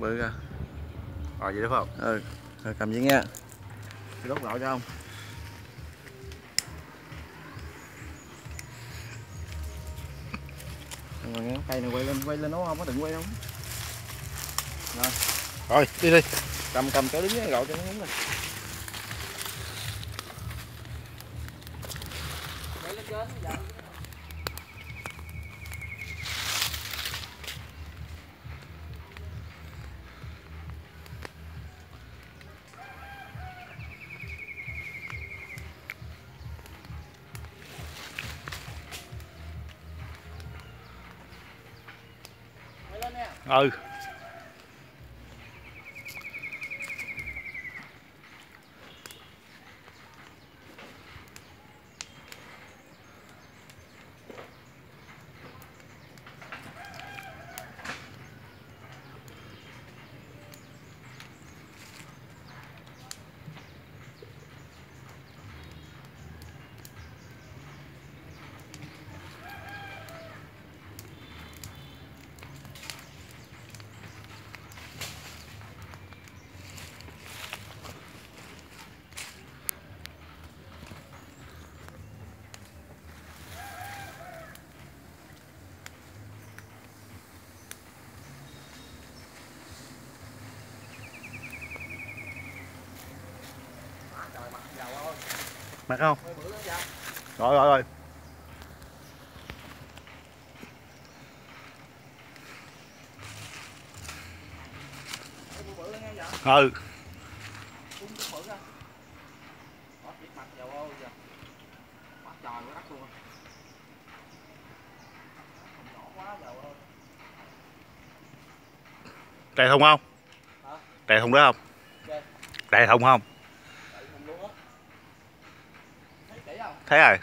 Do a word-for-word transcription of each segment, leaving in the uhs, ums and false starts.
bự kìa. Rồi vậy đúng không? Ừ, rồi cầm vậy nha. Đốt lọ cho không? Rồi nghe cây này quay lên, quay lên nó không có đừng quay không. Rồi. Rồi, đi đi. Cầm cầm cái đứng cái gạo cho nó ngúng này. Quay lên trên giờ. Ừ. Mặt không? Rồi rồi rồi. Ừ. Trại thùng không? Trại thùng đó không? Trại thùng không? Thấy rồi.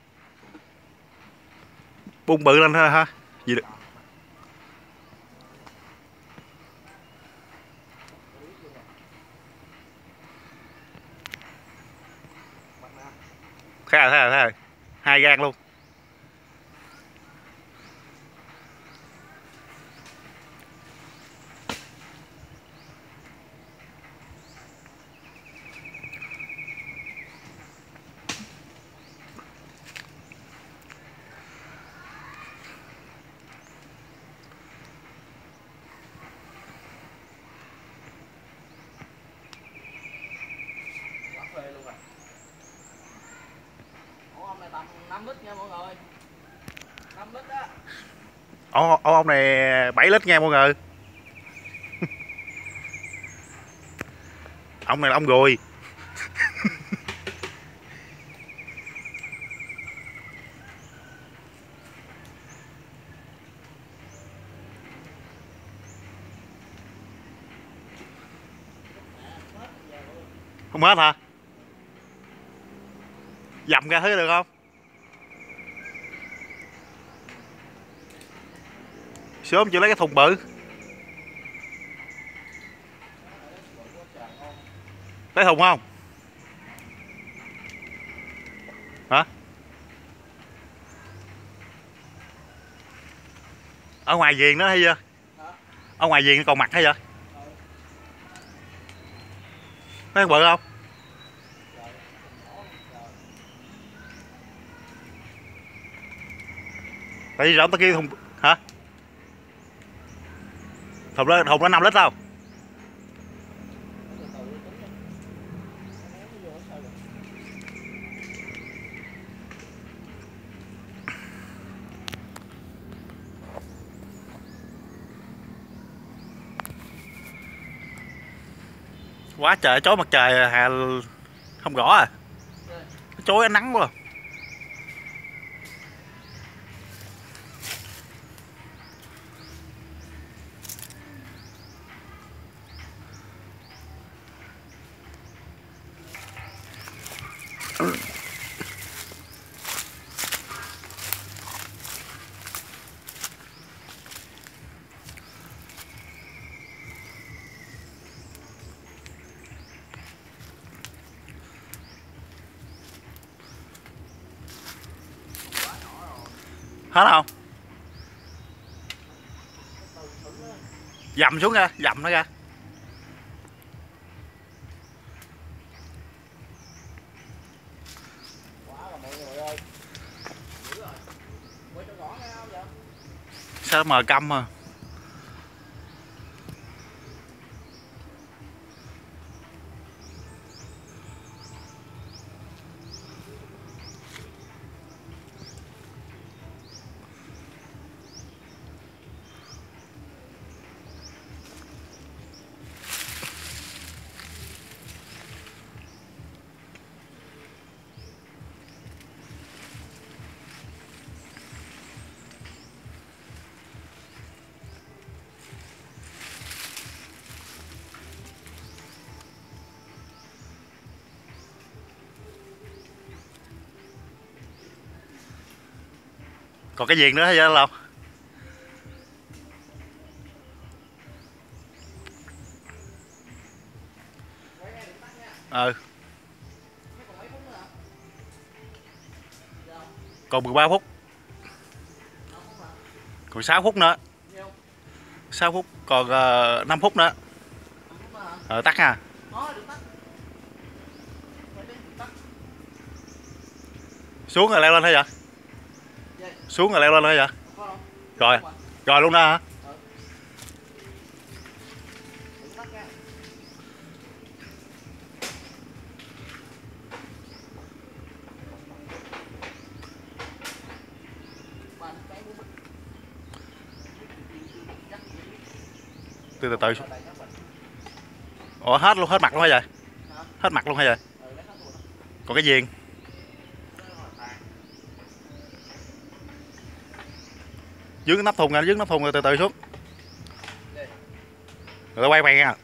Bung bự lên thôi ha. Gì được. Thấy rồi, thấy rồi, thấy rồi. Hai gan luôn. năm lít nha mọi người. năm lít á. Ô, ô ông này bảy lít nha mọi người. Ông này là ông gùi. Không hết hả? Dầm ra thấy được không? Sớm chưa lấy cái thùng bự. Lấy thùng không? Hả? Ở ngoài viền nó hay chưa? Ở ngoài viền còn mặt hay chưa? Thấy bự không? Tại vì rộng tao kia thùng hả? Thùng đó thùng đó năm lít đâu? Quá trời chói mặt trời hà không rõ à. Nó chói ánh nắng quá. Hết không? Dầm xuống ra, dầm nó ra. Sao mờ câm mà. Còn cái viền nữa hay sao không? Ừ. Còn mười ba phút. Còn sáu phút nữa. sáu phút, còn uh, năm phút nữa. Ờ tắt ha. Xuống rồi leo lên hay vậy? Xuống rồi leo lên hay vậy? Rồi, rồi luôn đó hả? Từ từ từ xuống. Ủa hết luôn, hết mặt luôn hay vậy? Hết mặt luôn hay vậy? Còn cái viền. Dưới cái nắp thùng nha, dưới nắp thùng rồi từ từ xuống. Rồi quay quay nha.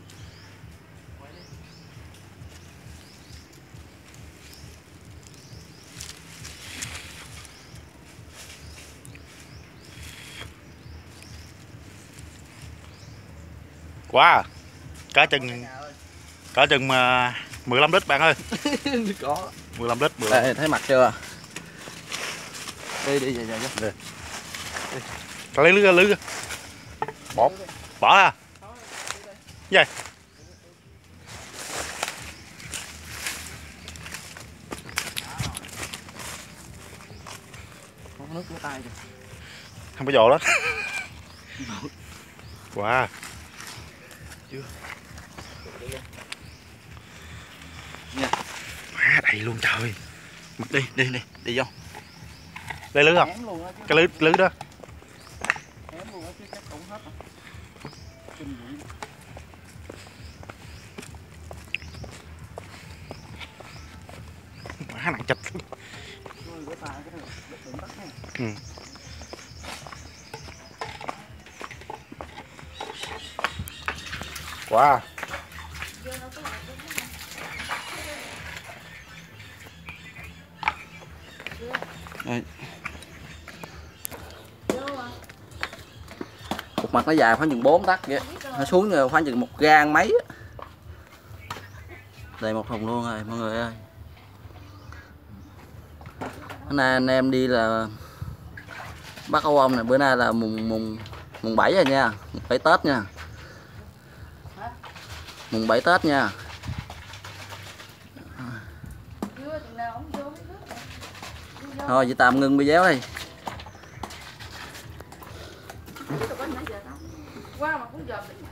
Quá. Cả chừng cả chừng mà mười lăm lít bạn ơi. Có. mười lăm lít. mười lăm. Đây, thấy mặt chưa? Đi đi về về đi. Đi. Lấy lưới lưới. Bỏ. Bỏ ra. Gì? Không có nước với tay kìa. Không có dồ đó. Wow. Chưa. Nha. Má đầy luôn trời. Mặc đi, đi đi, đi vô. Lấy lưới không? Cái lưới lưới đó. Ém luôn á chứ chắc cũng hết. Má nặng chịch. Ừ. Wow. Đây. Cục mặt nó dài khoảng chừng bốn tấc vậy. Nó xuống rồi khoảng chừng một gang mấy. Đây một thùng luôn rồi mọi người ơi. Bữa nay anh em đi là bắt ấu ông này, bữa nay là mùng mùng mùng bảy rồi nha, mùng bảy Tết nha. Mùng bảy Tết nha. Thôi chị tạm ngưng video đi. Qua mà cũng giờ